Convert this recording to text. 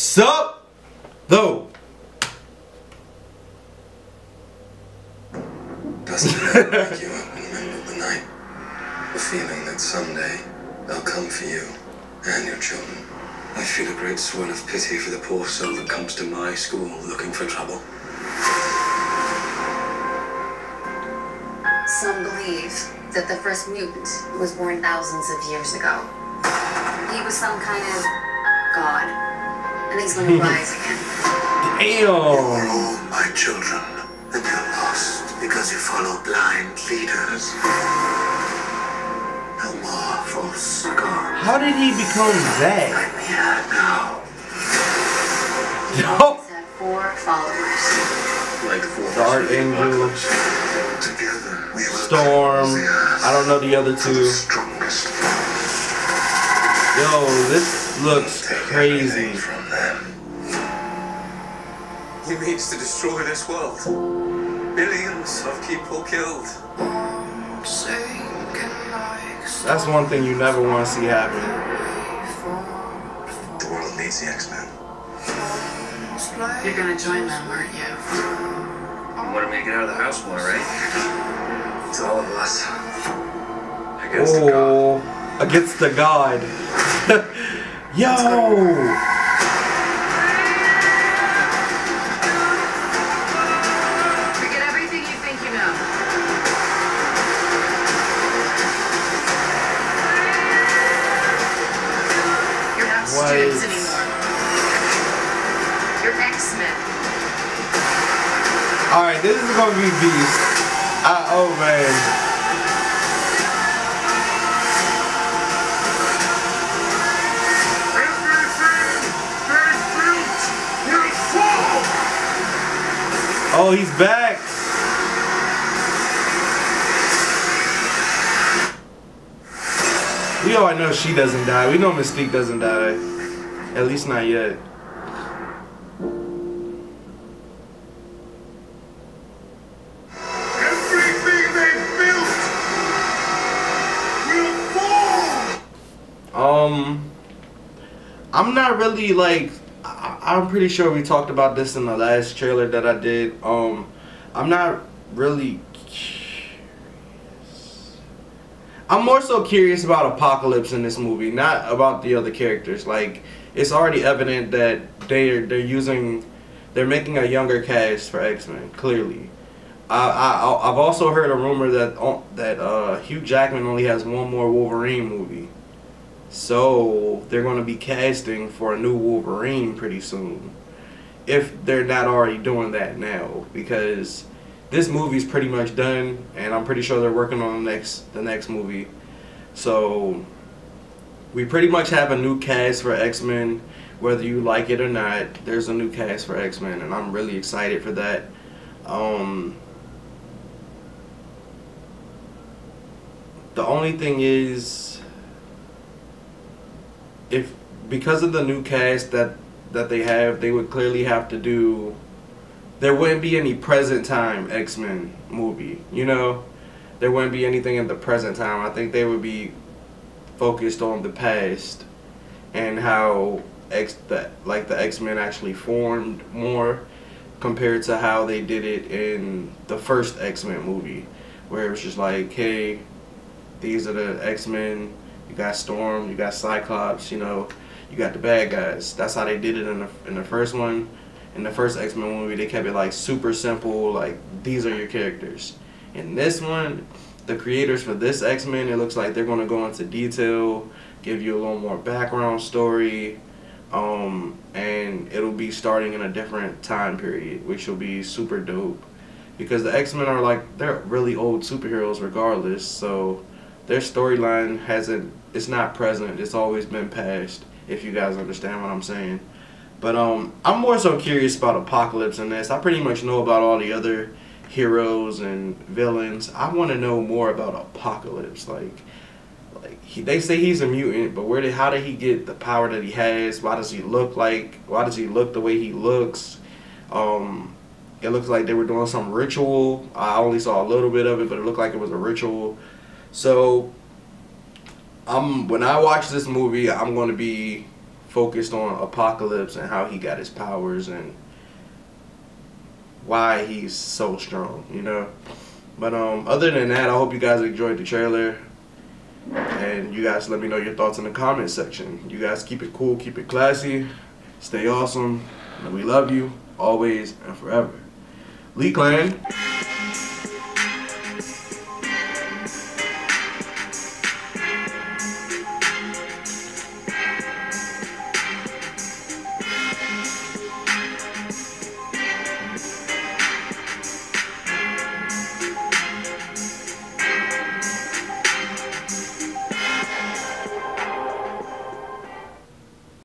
Sup? Though. Doesn't it wake you up in the middle of the night? The feeling that someday they'll come for you and your children. I feel a great swell of pity for the poor soul that comes to my school looking for trouble. Some believe that the first mutant was born thousands of years ago. He was some kind of god, and he's gonna rise again. You are all my children, and you're lost because you follow blind leaders. No more false gods. How did he become that? I'm here now. He always had 4 followers. Like 4 Dark Angel, together we will Storm. cleanse the earth I don't know the other for the two. strongest. Yo, this looks Take crazy. everything from them. He means to destroy this world. Billions of people killed. That's one thing you never want to see happen. The world needs the X-Men. You're gonna join them, aren't you? You want to make it out of the house more, right? It's all of us. Against the God. Oh, against the god. Yo! Forget everything you think you know. You're not students anymore. You're X-Men. Alright, this is gonna be beast. Oh man. Oh, he's back. We all know she doesn't die. We know Mystique doesn't die. At least not yet. Everything they built will fall. I'm not really like. I'm pretty sure we talked about this in the last trailer that I did. I'm not really curious. I'm more so curious about Apocalypse in this movie, not about the other characters. Like, it's already evident that they're making a younger cast for X-Men. Clearly, I've also heard a rumor that Hugh Jackman only has one more Wolverine movie. So they're going to be casting for a new Wolverine pretty soon, if they're not already doing that now, because this movie's pretty much done, and I'm pretty sure they're working on the next movie. So we pretty much have a new cast for X-Men, whether you like it or not. There's a new cast for X-Men, and I'm really excited for that. The only thing is, if because of the new cast that they have, they would clearly have to do. There wouldn't be any present time X-Men movie, you know. There wouldn't be anything in the present time. I think they would be focused on the past and how the X-Men actually formed more compared to how they did it in the first X-Men movie, where it was just like, hey, these are the X-Men. You got Storm, you got Cyclops, you know, you got the bad guys. That's how they did it in the first one. In the first X-Men movie, they kept it like super simple, like these are your characters. In this one, the creators for this X-Men, it looks like they're going to go into detail, give you a little more background story, and it'll be starting in a different time period, which will be super dope. Because the X-Men are like, they're really old superheroes regardless, so their storyline it's not present, it's always been past, if you guys understand what I'm saying. But I'm more so curious about Apocalypse in this. I pretty much know about all the other heroes and villains. I want to know more about Apocalypse. They say he's a mutant, but how did he get the power that he has? Why does he look the way he looks? It looks like they were doing some ritual. I only saw a little bit of it, but it looked like it was a ritual. So when I watch this movie, I'm going to be focused on Apocalypse and how he got his powers and why he's so strong, you know. But other than that, I hope you guys enjoyed the trailer. And you guys let me know your thoughts in the comment section. You guys keep it cool, keep it classy, stay awesome, and we love you always and forever. Lee Clan.